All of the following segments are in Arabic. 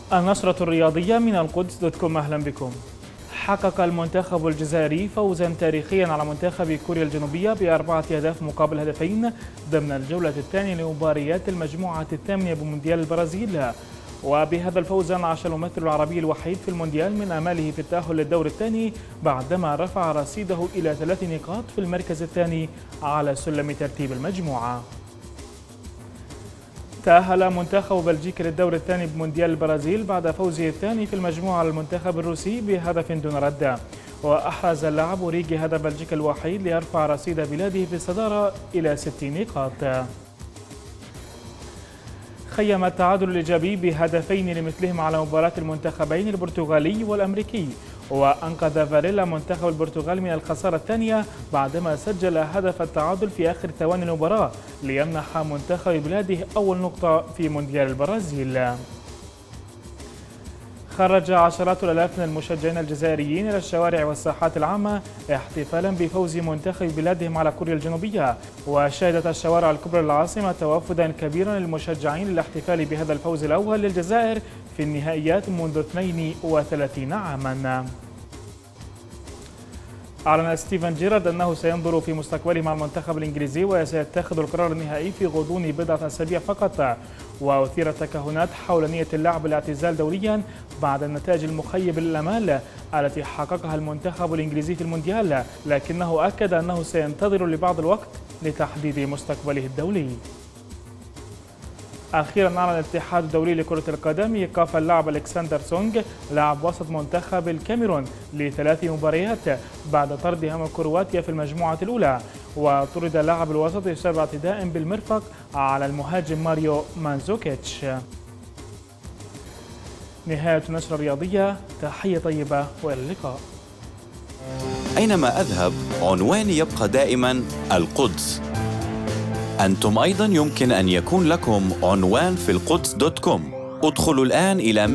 النشرة الرياضية من القدس دوت كوم. أهلا بكم. حقق المنتخب الجزائري فوزا تاريخيا على منتخب كوريا الجنوبية ب4 أهداف مقابل هدفين ضمن الجولة الثانية لمباريات المجموعة الثامنة بمونديال البرازيل. وبهذا الفوز انعش الممثل العربي الوحيد في المونديال من آماله في التأهل للدور الثاني بعدما رفع رصيده إلى 3 نقاط في المركز الثاني على سلم ترتيب المجموعة. تأهل منتخب بلجيكا للدور الثاني بمونديال البرازيل بعد فوزه الثاني في المجموعة على المنتخب الروسي بهدف دون رد، وأحرز اللاعب أوريجي هدف بلجيكا الوحيد ليرفع رصيد بلاده في الصدارة إلى 6 نقاط. خيم التعادل الإيجابي بهدفين لمثلهم على مباراة المنتخبين البرتغالي والأمريكي، وأنقذ فاريلا منتخب البرتغال من الخسارة الثانية بعدما سجل هدف التعادل في آخر ثواني المباراة ليمنح منتخب بلاده أول نقطة في مونديال البرازيل. خرج عشرات الآلاف من المشجعين الجزائريين إلى الشوارع والساحات العامة احتفالا بفوز منتخب بلادهم على كوريا الجنوبية، وشهدت الشوارع الكبرى للعاصمة توافدا كبيرا للمشجعين للاحتفال بهذا الفوز الأول للجزائر في النهائيات منذ 32 عاما. أعلن ستيفن جيرارد أنه سينظر في مستقبله مع المنتخب الإنجليزي وسيتخذ القرار النهائي في غضون بضعة أسابيع فقط. وأثيرت تكهنات حول نية اللاعب الاعتزال دوليا بعد النتائج المخيبة للآمال التي حققها المنتخب الإنجليزي في المونديال، لكنه أكد أنه سينتظر لبعض الوقت لتحديد مستقبله الدولي. أخيرا أعلن الاتحاد الدولي لكرة القدم إيقاف اللاعب ألكسندر سونغ لاعب وسط منتخب الكاميرون ل3 مباريات بعد طردها من كرواتيا في المجموعة الأولى، وطرد لاعب الوسط بسبب اعتداء بالمرفق على المهاجم ماريو مانزوكيتش. نهاية النشرة الرياضية، تحية طيبة وإلى اللقاء. أينما أذهب عنواني يبقى دائما القدس. أنتم أيضاً يمكن أن يكون لكم عنوان في القدس دوت كوم. ادخلوا الآن إلى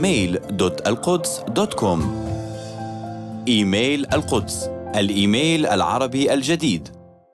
mail.alquds.com. إيميل القدس، الإيميل العربي الجديد.